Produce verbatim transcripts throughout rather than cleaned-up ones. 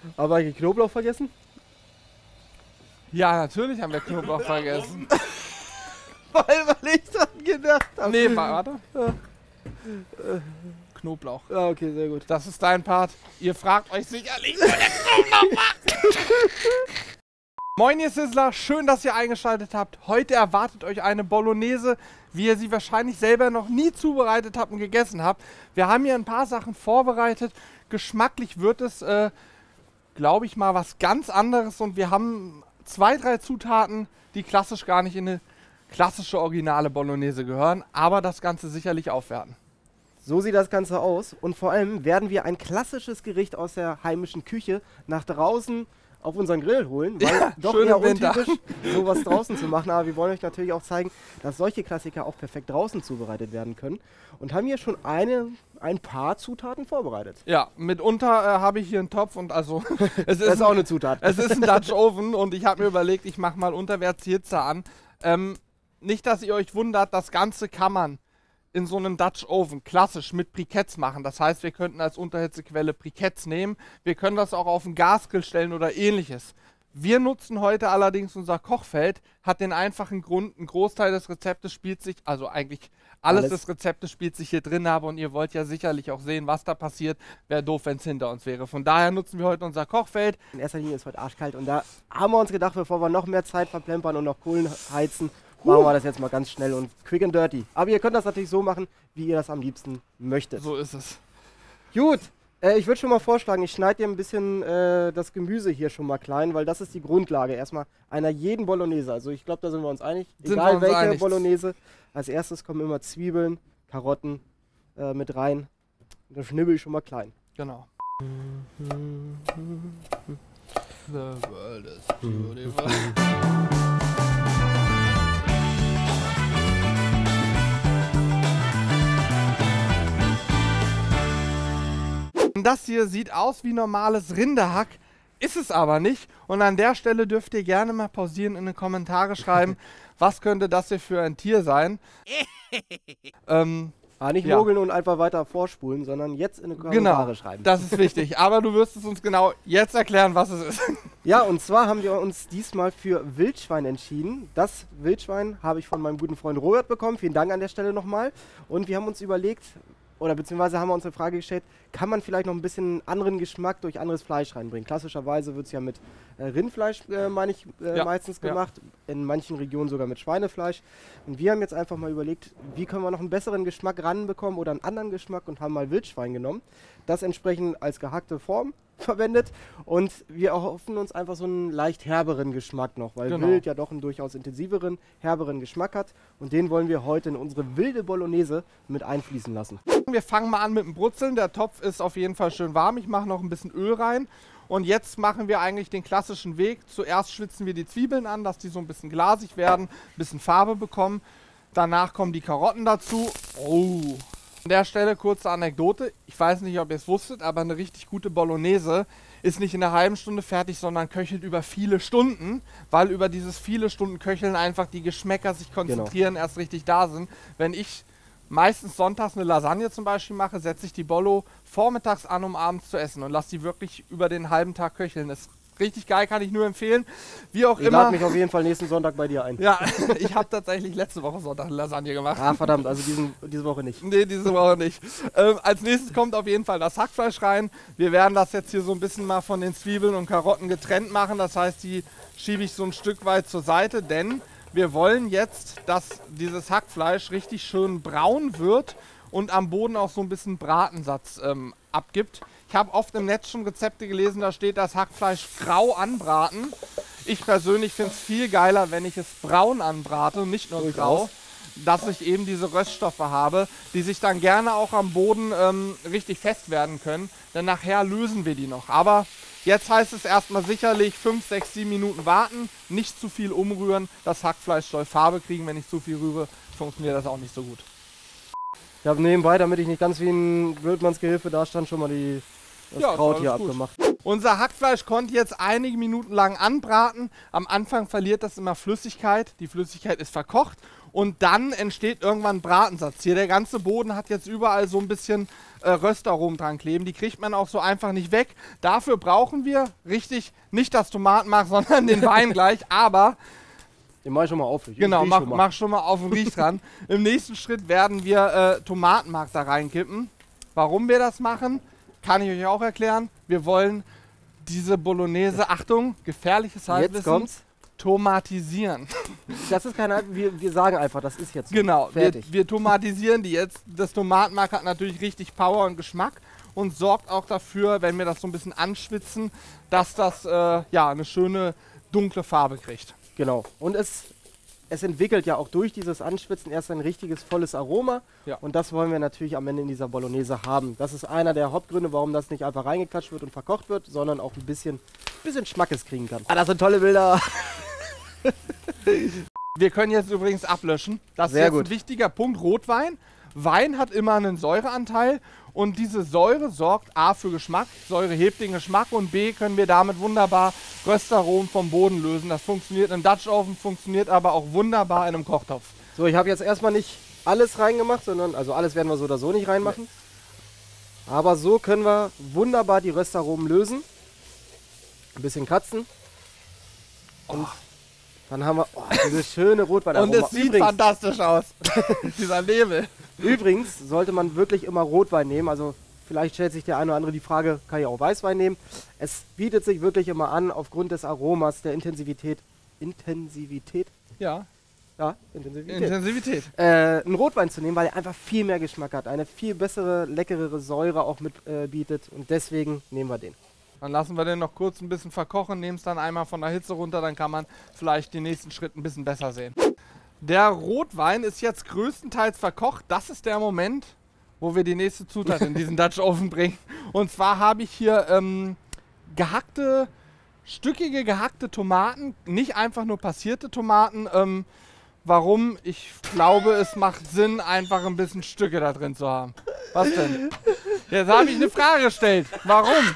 Aber ich Knoblauch vergessen? Ja, natürlich haben wir Knoblauch vergessen. Weil, weil ich dran gedacht habe. Nee, warte. Knoblauch. Ja, okay, sehr gut. Das ist dein Part. Ihr fragt euch sicherlich, wo der Knoblauch macht. Moin ihr Sizzler, schön, dass ihr eingeschaltet habt. Heute erwartet euch eine Bolognese, wie ihr sie wahrscheinlich selber noch nie zubereitet habt und gegessen habt. Wir haben hier ein paar Sachen vorbereitet. Geschmacklich wird es, äh, glaube ich mal, was ganz anderes. Und wir haben zwei, drei Zutaten, die klassisch gar nicht in eine klassische, originale Bolognese gehören. Aber das Ganze sicherlich aufwerten. So sieht das Ganze aus. Und vor allem werden wir ein klassisches Gericht aus der heimischen Küche nach draußen auf unseren Grill holen, weil ja, doch eher untypisch, sowas draußen zu machen. Aber wir wollen euch natürlich auch zeigen, dass solche Klassiker auch perfekt draußen zubereitet werden können. Und haben hier schon eine, ein paar Zutaten vorbereitet. Ja, mitunter äh, habe ich hier einen Topf und also... es ist das ist auch eine Zutat. Es ist ein Dutch Oven und ich habe mir überlegt, ich mache mal unterwärts die Hitze an. Ähm, nicht, dass ihr euch wundert, das Ganze kann man in so einem Dutch Oven klassisch mit Briketts machen. Das heißt, wir könnten als Unterhitzequelle Briketts nehmen. Wir können das auch auf den Gasgrill stellen oder ähnliches. Wir nutzen heute allerdings unser Kochfeld, hat den einfachen Grund, ein Großteil des Rezeptes spielt sich, also eigentlich alles, alles des Rezeptes spielt sich hier drin, aber und ihr wollt ja sicherlich auch sehen, was da passiert. Wäre doof, wenn es hinter uns wäre. Von daher nutzen wir heute unser Kochfeld. In erster Linie ist heute arschkalt und da haben wir uns gedacht, bevor wir noch mehr Zeit verplempern und noch Kohlen heizen, machen wir das jetzt mal ganz schnell und quick and dirty. Aber ihr könnt das natürlich so machen, wie ihr das am liebsten möchtet. So ist es. Gut, äh, ich würde schon mal vorschlagen, ich schneide dir ein bisschen äh, das Gemüse hier schon mal klein, weil das ist die Grundlage erstmal einer jeden Bolognese. Also ich glaube, da sind wir uns einig. Sind Egal uns welche einig. Bolognese. Als erstes kommen immer Zwiebeln, Karotten äh, mit rein. Und das schnibbel ich schon mal klein. Genau. The world is beautiful. Das hier sieht aus wie normales Rinderhack, ist es aber nicht. Und an der Stelle dürft ihr gerne mal pausieren und in die Kommentare schreiben, was könnte das hier für ein Tier sein. ähm, ah, nicht ja. mogeln und einfach weiter vorspulen, sondern jetzt in die Kommentare genau, schreiben. Das ist wichtig. Aber du wirst es uns genau jetzt erklären, was es ist. Ja, und zwar haben wir uns diesmal für Wildschwein entschieden. Das Wildschwein habe ich von meinem guten Freund Robert bekommen. Vielen Dank an der Stelle nochmal. Und wir haben uns überlegt, oder beziehungsweise haben wir uns eine Frage gestellt, kann man vielleicht noch ein bisschen anderen Geschmack durch anderes Fleisch reinbringen? Klassischerweise wird es ja mit äh, Rindfleisch, äh, meine ich, äh, ja, meistens gemacht, ja. In manchen Regionen sogar mit Schweinefleisch. Und wir haben jetzt einfach mal überlegt, wie können wir noch einen besseren Geschmack ranbekommen oder einen anderen Geschmack und haben mal Wildschwein genommen. Das entsprechend als gehackte Form verwendet und wir erhoffen uns einfach so einen leicht herberen Geschmack noch, weil genau. Wild ja doch einen durchaus intensiveren, herberen Geschmack hat und den wollen wir heute in unsere wilde Bolognese mit einfließen lassen. Wir fangen mal an mit dem Brutzeln. Der Topf ist auf jeden Fall schön warm. Ich mache noch ein bisschen Öl rein und jetzt machen wir eigentlich den klassischen Weg. Zuerst schwitzen wir die Zwiebeln an, dass die so ein bisschen glasig werden, ein bisschen Farbe bekommen. Danach kommen die Karotten dazu. Oh. An der Stelle kurze Anekdote. Ich weiß nicht, ob ihr es wusstet, aber eine richtig gute Bolognese ist nicht in einer halben Stunde fertig, sondern köchelt über viele Stunden, weil über dieses viele Stunden Köcheln einfach die Geschmäcker sich konzentrieren, genau. erst richtig da sind. Wenn ich meistens sonntags eine Lasagne zum Beispiel mache, setze ich die Bollo vormittags an, um abends zu essen und lasse die wirklich über den halben Tag köcheln. Das richtig geil, kann ich nur empfehlen. Wie auch ich immer. Ich lade mich auf jeden Fall nächsten Sonntag bei dir ein. Ja, ich habe tatsächlich letzte Woche Sonntag eine Lasagne gemacht. Ah, verdammt, also diesen, diese Woche nicht. Nee, diese Woche nicht. Ähm, als nächstes kommt auf jeden Fall das Hackfleisch rein. Wir werden das jetzt hier so ein bisschen mal von den Zwiebeln und Karotten getrennt machen. Das heißt, die schiebe ich so ein Stück weit zur Seite, denn wir wollen jetzt, dass dieses Hackfleisch richtig schön braun wird und am Boden auch so ein bisschen Bratensatz ähm, abgibt. Ich habe oft im Netz schon Rezepte gelesen, da steht das Hackfleisch grau anbraten. Ich persönlich finde es viel geiler, wenn ich es braun anbrate und nicht nur grau, dass ich eben diese Röststoffe habe, die sich dann gerne auch am Boden ähm, richtig fest werden können. Denn nachher lösen wir die noch. Aber jetzt heißt es erstmal sicherlich fünf, sechs, sieben Minuten warten, nicht zu viel umrühren. Das Hackfleisch soll Farbe kriegen, wenn ich zu viel rühre, funktioniert das auch nicht so gut. Ich habe nebenbei, damit ich nicht ganz wie ein Wildmannsgehilfe da stand, schon mal die, das ja, Kraut hier abgemacht. Unser Hackfleisch konnte jetzt einige Minuten lang anbraten. Am Anfang verliert das immer Flüssigkeit. Die Flüssigkeit ist verkocht und dann entsteht irgendwann Bratensatz. Hier der ganze Boden hat jetzt überall so ein bisschen äh, Röstaromen dran kleben. Die kriegt man auch so einfach nicht weg. Dafür brauchen wir richtig, nicht das Tomatenmark, sondern den Wein gleich, aber... Den mach ich schon mal auf. Ich Genau, mach schon mal. mach schon mal auf und riech dran. Im nächsten Schritt werden wir äh, Tomatenmark da reinkippen. Warum wir das machen, kann ich euch auch erklären. Wir wollen diese Bolognese, Achtung, gefährliches Halbwissen, Jetzt kommt's. tomatisieren. Das ist keine, wir, wir sagen einfach, das ist jetzt so. Genau, wir, fertig. wir tomatisieren die jetzt. Das Tomatenmark hat natürlich richtig Power und Geschmack und sorgt auch dafür, wenn wir das so ein bisschen anschwitzen, dass das äh, ja, eine schöne dunkle Farbe kriegt. Genau. Und es, es entwickelt ja auch durch dieses Anschwitzen erst ein richtiges volles Aroma. Ja. Und das wollen wir natürlich am Ende in dieser Bolognese haben. Das ist einer der Hauptgründe, warum das nicht einfach reingeklatscht wird und verkocht wird, sondern auch ein bisschen, bisschen Schmackes kriegen kann. Ah, das sind tolle Bilder. Wir können jetzt übrigens ablöschen. Das Sehr ist jetzt gut. ein wichtiger Punkt. Rotwein. Wein hat immer einen Säureanteil und diese Säure sorgt A für Geschmack, Säure hebt den Geschmack und B können wir damit wunderbar Röstaromen vom Boden lösen. Das funktioniert im Dutch Oven, funktioniert aber auch wunderbar in einem Kochtopf. So, ich habe jetzt erstmal nicht alles reingemacht, sondern, also alles werden wir so oder so nicht reinmachen. Aber so können wir wunderbar die Röstaromen lösen. Ein bisschen kratzen. Und Oh. dann haben wir oh, diese schöne Rotweinaroma. Und es sieht Übrigens, fantastisch aus. Dieser Nebel. Übrigens sollte man wirklich immer Rotwein nehmen. Also vielleicht stellt sich der eine oder andere die Frage, kann ich auch Weißwein nehmen? Es bietet sich wirklich immer an, aufgrund des Aromas, der Intensivität. Intensivität? Ja, Ja, Intensivität. Intensivität. äh, einen Rotwein zu nehmen, weil er einfach viel mehr Geschmack hat. Eine viel bessere, leckerere Säure auch mit äh, bietet. Und deswegen nehmen wir den. Dann lassen wir den noch kurz ein bisschen verkochen, nehmen es dann einmal von der Hitze runter, dann kann man vielleicht den nächsten Schritt ein bisschen besser sehen. Der Rotwein ist jetzt größtenteils verkocht. Das ist der Moment, wo wir die nächste Zutat in diesen Dutch Oven bringen. Und zwar habe ich hier ähm, gehackte, stückige gehackte Tomaten, nicht einfach nur passierte Tomaten. Ähm, warum? Ich glaube, es macht Sinn, einfach ein bisschen Stücke da drin zu haben. Was denn? Jetzt habe ich eine Frage gestellt. Warum?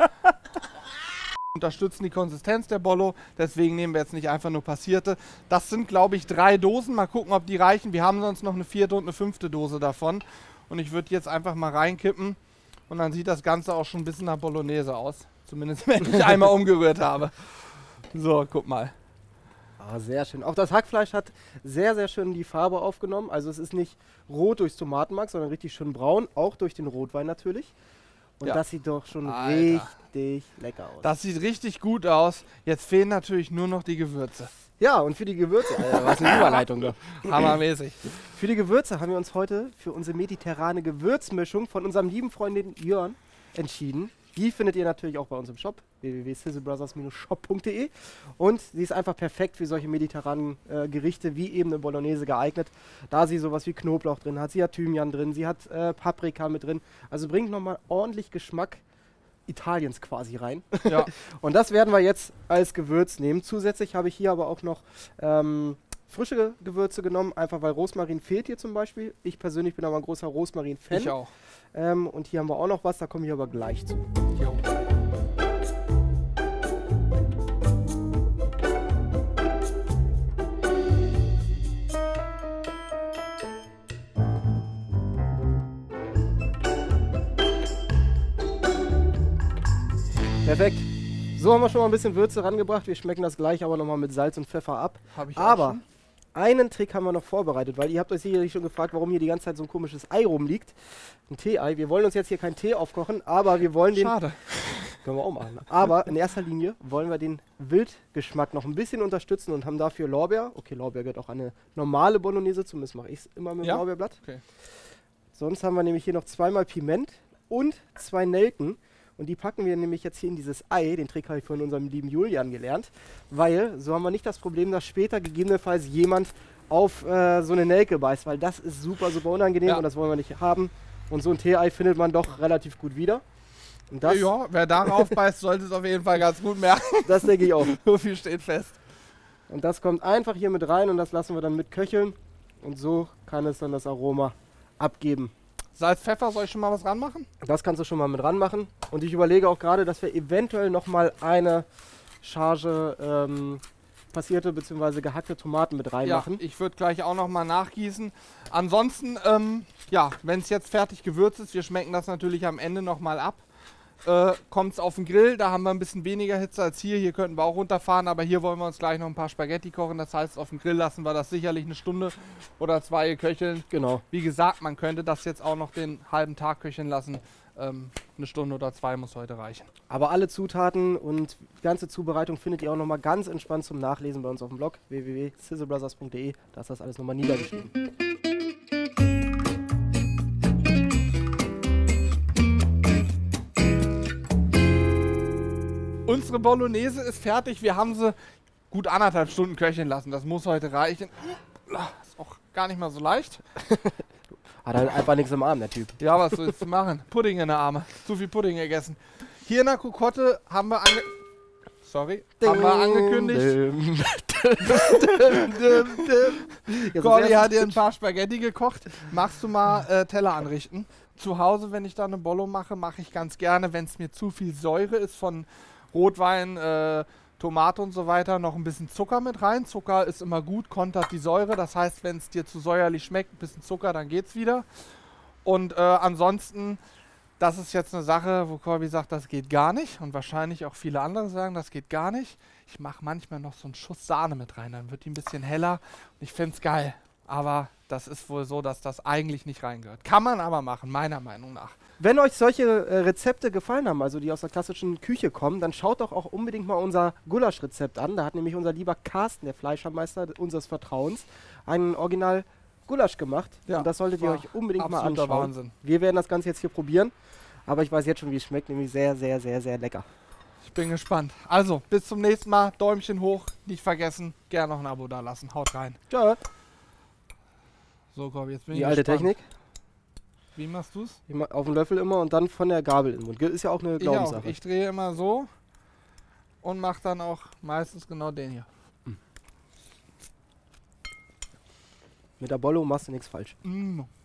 Unterstützen die Konsistenz der Bollo, deswegen nehmen wir jetzt nicht einfach nur passierte. Das sind, glaube ich, drei Dosen. Mal gucken, ob die reichen. Wir haben sonst noch eine vierte und eine fünfte Dose davon. Und ich würde jetzt einfach mal reinkippen und dann sieht das Ganze auch schon ein bisschen nach Bolognese aus. Zumindest, wenn ich einmal umgerührt habe. So, guck mal. Ah, sehr schön. Auch das Hackfleisch hat sehr, sehr schön die Farbe aufgenommen. Also es ist nicht rot durchs Tomatenmark, sondern richtig schön braun, auch durch den Rotwein natürlich. Und Ja. das sieht doch schon Alter. richtig lecker aus. Das sieht richtig gut aus. Jetzt fehlen natürlich nur noch die Gewürze. Ja, und für die Gewürze, Alter, was eine Überleitung da. Hammermäßig. Für die Gewürze haben wir uns heute für unsere mediterrane Gewürzmischung von unserem lieben Freundin Jörn entschieden. Die findet ihr natürlich auch bei uns im Shop, w w w punkt sizzlebrothers shop punkt de. Und sie ist einfach perfekt für solche mediterranen äh, Gerichte wie eben eine Bolognese geeignet, da sie sowas wie Knoblauch drin hat, sie hat Thymian drin, sie hat äh, Paprika mit drin. Also bringt nochmal ordentlich Geschmack Italiens quasi rein. Ja. Und das werden wir jetzt als Gewürz nehmen. Zusätzlich habe ich hier aber auch noch ähm, frische Gewürze genommen, einfach weil Rosmarin fehlt hier zum Beispiel. Ich persönlich bin aber ein großer Rosmarin-Fan. Ich auch. Ähm, und hier haben wir auch noch was, da komme ich aber gleich zu. Jo. Perfekt. So haben wir schon mal ein bisschen Würze rangebracht. Wir schmecken das gleich aber nochmal mit Salz und Pfeffer ab. Hab ich auch Aber schon. einen Trick haben wir noch vorbereitet, weil ihr habt euch sicherlich schon gefragt, warum hier die ganze Zeit so ein komisches Ei rumliegt. Ein Tee-Ei. Wir wollen uns jetzt hier keinen Tee aufkochen, aber wir wollen den... Schade. Können wir auch machen. Aber in erster Linie wollen wir den Wildgeschmack noch ein bisschen unterstützen und haben dafür Lorbeer. Okay, Lorbeer gehört auch an eine normale Bolognese, zumindest mache ich es immer mit Ja? Lorbeerblatt. Okay. Sonst haben wir nämlich hier noch zweimal Piment und zwei Nelken. Und die packen wir nämlich jetzt hier in dieses Ei. Den Trick habe ich von unserem lieben Julian gelernt. Weil so haben wir nicht das Problem, dass später gegebenenfalls jemand auf äh, so eine Nelke beißt. Weil das ist super, super unangenehm Ja. und das wollen wir nicht haben. Und so ein Tee-Ei findet man doch relativ gut wieder. Und das, Ja, wer darauf beißt, sollte es auf jeden Fall ganz gut merken. das denke ich auch. So viel steht fest. Und das kommt einfach hier mit rein und das lassen wir dann mit köcheln. Und so kann es dann das Aroma abgeben. Salz, Pfeffer, soll ich schon mal was ranmachen? Das kannst du schon mal mit ranmachen. Und ich überlege auch gerade, dass wir eventuell nochmal eine Charge ähm, passierte bzw. gehackte Tomaten mit Ja, reinmachen. ich würde gleich auch noch mal nachgießen. Ansonsten, ähm, ja, wenn es jetzt fertig gewürzt ist, wir schmecken das natürlich am Ende noch mal ab. Äh, kommt es auf den Grill, da haben wir ein bisschen weniger Hitze als hier. Hier könnten wir auch runterfahren, aber hier wollen wir uns gleich noch ein paar Spaghetti kochen. Das heißt, auf dem Grill lassen wir das sicherlich eine Stunde oder zwei köcheln. Genau. Wie gesagt, man könnte das jetzt auch noch den halben Tag köcheln lassen. Ähm, eine Stunde oder zwei muss heute reichen. Aber alle Zutaten und die ganze Zubereitung findet ihr auch nochmal ganz entspannt zum Nachlesen bei uns auf dem Blog w w w punkt sizzlebrothers punkt de. Da ist das alles nochmal niedergeschrieben. Unsere Bolognese ist fertig. Wir haben sie gut anderthalb Stunden köcheln lassen. Das muss heute reichen. Ist auch gar nicht mal so leicht. Hat halt einfach nichts im Arm, der Typ. Ja, was willst du machen? Pudding in der Arme. Zu viel Pudding gegessen. Hier in der Kokotte haben wir ange... Sorry. Haben wir angekündigt. Corby hat dir ein paar Spaghetti gekocht. Machst du mal äh, Teller anrichten? Zu Hause, wenn ich da eine Bollo mache, mache ich ganz gerne, wenn es mir zu viel Säure ist von Rotwein, äh, Tomate und so weiter, noch ein bisschen Zucker mit rein. Zucker ist immer gut, kontert die Säure. Das heißt, wenn es dir zu säuerlich schmeckt, ein bisschen Zucker, dann geht's wieder. Und äh, ansonsten, das ist jetzt eine Sache, wo Corby sagt, das geht gar nicht. Und wahrscheinlich auch viele andere sagen, das geht gar nicht. Ich mache manchmal noch so einen Schuss Sahne mit rein, dann wird die ein bisschen heller. Und ich finde es geil. Aber das ist wohl so, dass das eigentlich nicht reingehört. Kann man aber machen, meiner Meinung nach. Wenn euch solche äh, Rezepte gefallen haben, also die aus der klassischen Küche kommen, dann schaut doch auch unbedingt mal unser Gulasch-Rezept an. Da hat nämlich unser lieber Carsten, der Fleischermeister unseres Vertrauens, einen Original Gulasch gemacht. Ja, und das solltet ihr war euch unbedingt mal absoluter anschauen. Wahnsinn. Wir werden das Ganze jetzt hier probieren, aber ich weiß jetzt schon, wie es schmeckt, nämlich sehr, sehr, sehr, sehr lecker. Ich bin gespannt. Also, bis zum nächsten Mal. Däumchen hoch, nicht vergessen. Gerne noch ein Abo da lassen. Haut rein. Ciao. So, Corby, jetzt bin Die ich alte gespannt. Technik. Wie machst du's? Immer auf den Löffel immer und dann von der Gabel in den Mund. Ist ja auch eine Ich auch. Glaubenssache. Ich drehe immer so und mache dann auch meistens genau den hier. Mit der Bollo machst du nichts falsch. Mm.